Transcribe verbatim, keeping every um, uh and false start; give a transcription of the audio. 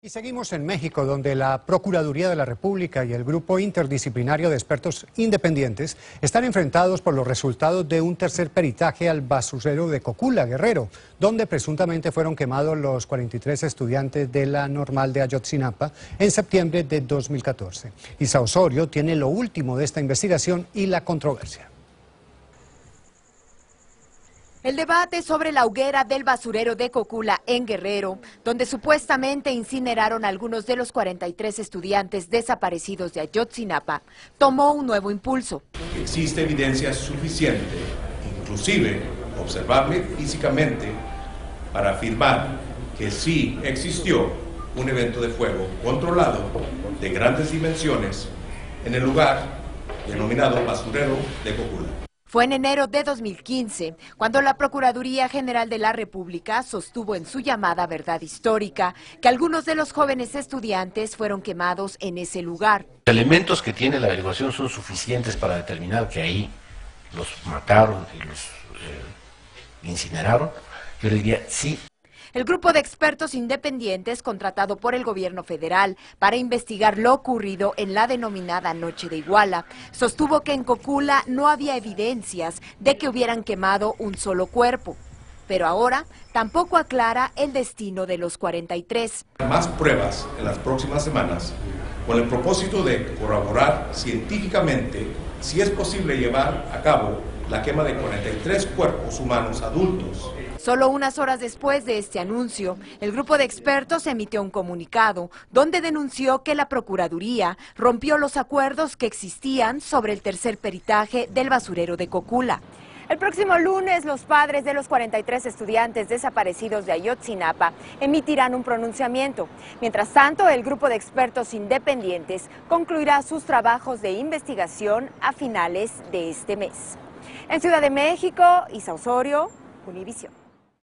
Y seguimos en México, donde la Procuraduría de la República y el Grupo Interdisciplinario de Expertos Independientes están enfrentados por los resultados de un tercer peritaje al basurero de Cocula, Guerrero, donde presuntamente fueron quemados los cuarenta y tres estudiantes de la Normal de Ayotzinapa en septiembre de dos mil catorce. Isa Osorio tiene lo último de esta investigación y la controversia. El debate sobre la hoguera del basurero de Cocula en Guerrero, donde supuestamente incineraron a algunos de los cuarenta y tres estudiantes desaparecidos de Ayotzinapa, tomó un nuevo impulso. Existe evidencia suficiente, inclusive observable físicamente, para afirmar que sí existió un evento de fuego controlado de grandes dimensiones en el lugar denominado basurero de Cocula. Fue en enero de dos mil quince, cuando la Procuraduría General de la República sostuvo en su llamada verdad histórica que algunos de los jóvenes estudiantes fueron quemados en ese lugar. Los elementos que tiene la averiguación son suficientes para determinar que ahí los mataron y los eh, incineraron. Yo le diría sí. El grupo de expertos independientes contratado por el gobierno federal para investigar lo ocurrido en la denominada Noche de Iguala sostuvo que en Cocula no había evidencias de que hubieran quemado un solo cuerpo, pero ahora tampoco aclara el destino de los cuarenta y tres. Más pruebas en las próximas semanas con el propósito de corroborar científicamente si es posible llevar a cabo la quema de cuarenta y tres cuerpos humanos adultos. Solo unas horas después de este anuncio, el grupo de expertos emitió un comunicado donde denunció que la Procuraduría rompió los acuerdos que existían sobre el tercer peritaje del basurero de Cocula. El próximo lunes, los padres de los cuarenta y tres estudiantes desaparecidos de Ayotzinapa emitirán un pronunciamiento. Mientras tanto, el grupo de expertos independientes concluirá sus trabajos de investigación a finales de este mes. En Ciudad de México, Isa Osorio, Univisión.